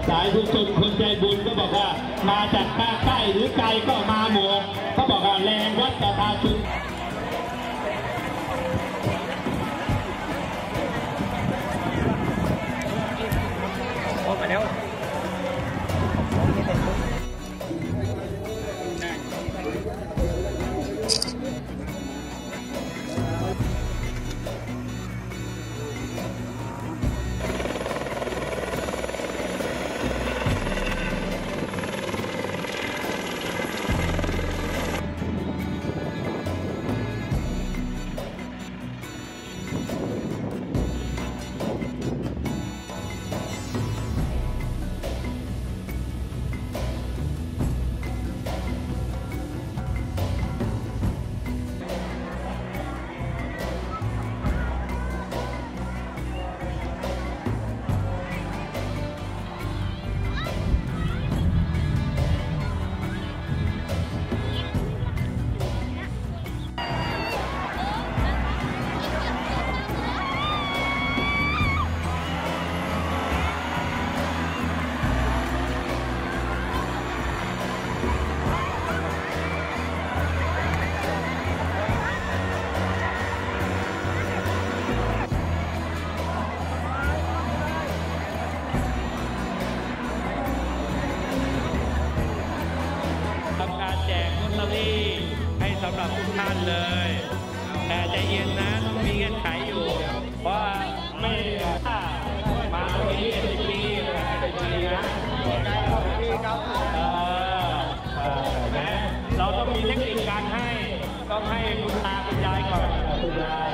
สายผู้ชมคนใจบุญก็บอกว่ามาจากภาคใต้หรือไกลก็มาหมดเขาบอกว่าแรงวัดประชาชนโอ้มาแล้วให้สำหรับทุกท่านเลยแต่ใจเย็นนะมีเงื่อนไขอยู่เพราะไม่มาตรงนี้เป็นปีนะเราต้องมีเทคนิคการให้ต้องให้คุณตาคุณยายก่อน